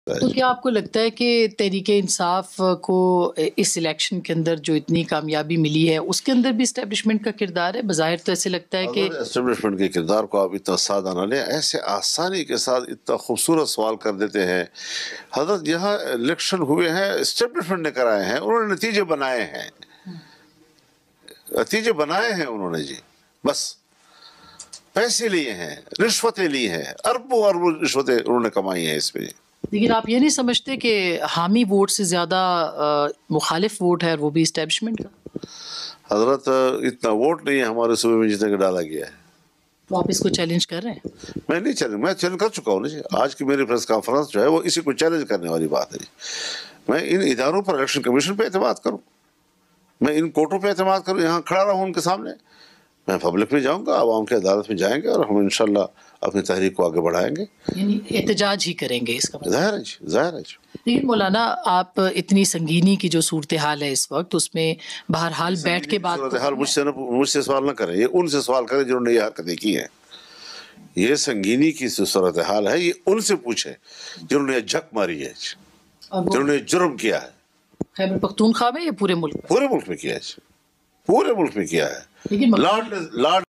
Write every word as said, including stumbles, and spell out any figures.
تو کیا آپ کو لگتا ہے کہ تحریک انصاف کو اس الیکشن کے اندر جو اتنی کامیابی ملی ہے اس کے اندر بھی اسٹیبلشمنٹ کا کردار ہے؟ بظاہر تو ایسے لگتا ہے کہ اسٹیبلشمنٹ کے کردار کو آپ اتنا سادہ نہ لیں، ایسے آسانی کے ساتھ اتنا خوبصورت سوال کر دیتے ہیں. حضرت یہاں الیکشن ہوئے ہیں اسٹیبلشمنٹ نے کرائے ہیں، انہوں نے نتیجے بنائے ہیں، نتیجے بنائے ہیں انہوں نے جی. بس پیسے لیے ہیں، رشوتیں لی ہیں، اربوں اربوں رشوتیں انہوں نے کمائی ہیں اس پہ. لیکن آپ یہ نہیں سمجھتے کہ حامی ووٹ سے زیادہ مخالف ووٹ ہے اور وہ بھی اسٹیبلشمنٹ کا؟ حضرت اتنا ووٹ نہیں ہے ہمارے صوبے میں جتنے کا ڈالا گیا ہے. تو آپ اس کو چیلنج کر رہے ہیں؟ میں نہیں چیلنج، میں چیلنج کر چکا ہوں نا جی. آج کی میری پریس کانفرنس جو ہے وہ اسی کو چیلنج کرنے والی بات ہے جی. میں ان اداروں پر الیکشن کمیشن پہ اعتماد کروں، میں ان کورٹوں پہ اعتماد کروں، یہاں کھڑا رہوں ان کے سامنے. میں پبلک میں جاؤں گا، عوام کی عدالت میں جائیں گے اور ہم انشاءاللہ اپنی تحریک کو آگے بڑھائیں گے. یعنی احتجاج ہی کریں گے اس کا مطلب؟ ظاہر ہے جی، ظاہر ہے جی. لیکن مولانا آپ اتنی سنگینی کی جو صورتحال ہے اس وقت، اس میں بہرحال بیٹھ کے بات صورتحال مجھ سے مجھ سے سوال نہ کریں، یہ ان سے سوال کریں جنہوں نے یہ حرکتیں کی ہیں. یہ سنگینی کی صورتحال ہے، یہ ان سے پوچھیں جنہوں نے جھک ماری ہے، جنہوں نے جرم کیا ہے. خیبر پختونخوا میں یا پورے ملک میں؟ پورے ملک میں کیا ہے، پورے ملک میں کیا ہے. لیکن لارڈ لارڈ